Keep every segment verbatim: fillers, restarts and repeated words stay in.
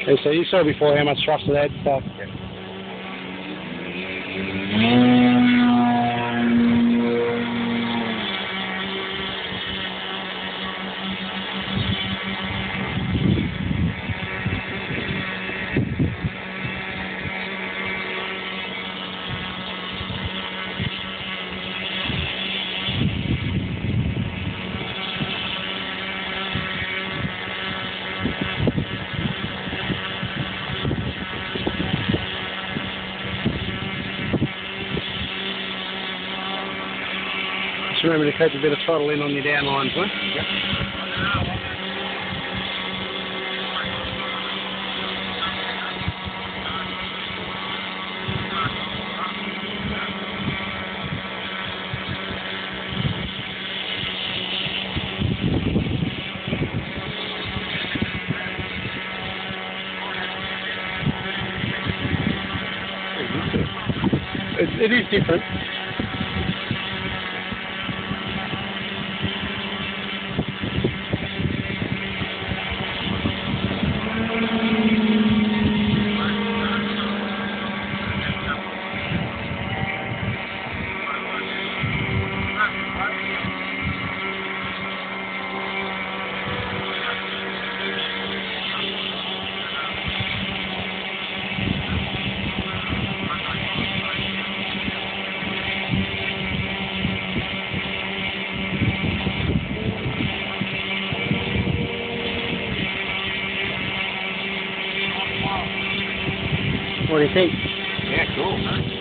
And so you saw before how much thrust it had, so. Yeah. Just remember to keep a bit of throttle in on your downlines, huh? Yep. It, it is different. What do you think? Yeah, cool.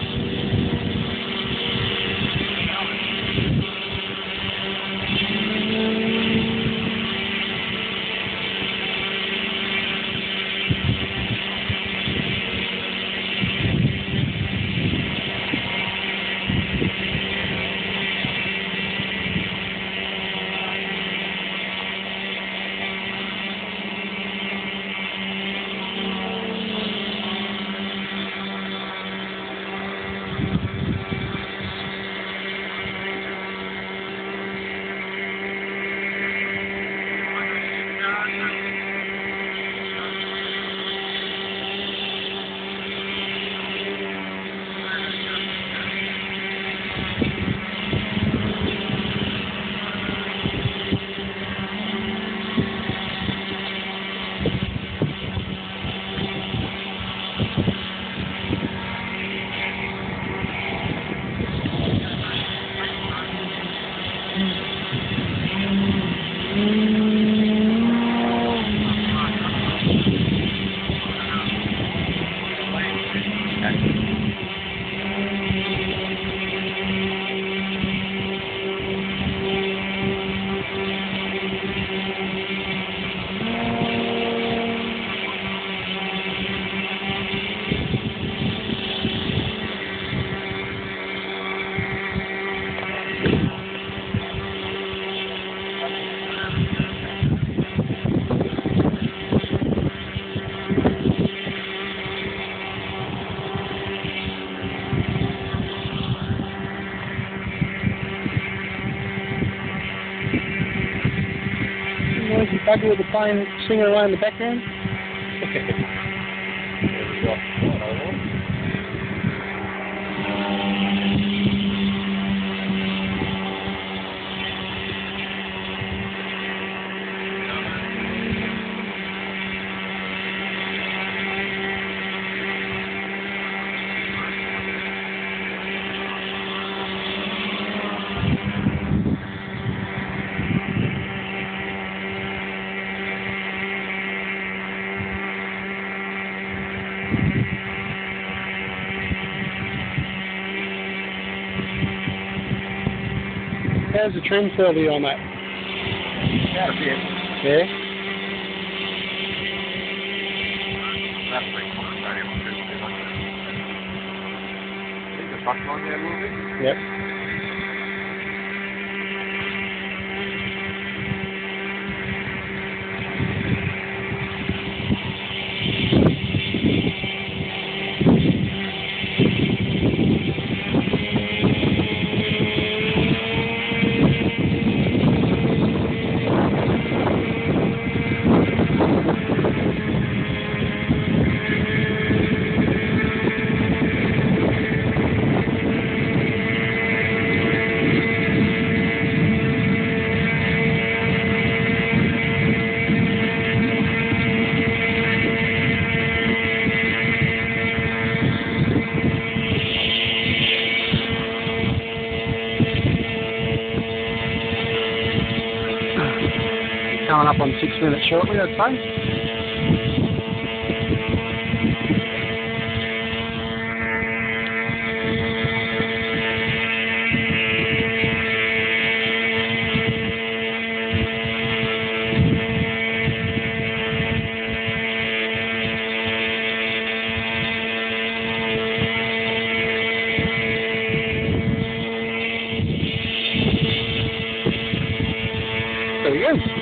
You bugger with the plane singing away in the background? There we go. How's the trim feel to you on that? Yeah, a bit. Yeah? That's pretty cool. I think the front line there a little bit. Yep. on six minutes shortly, I'd say. There we go.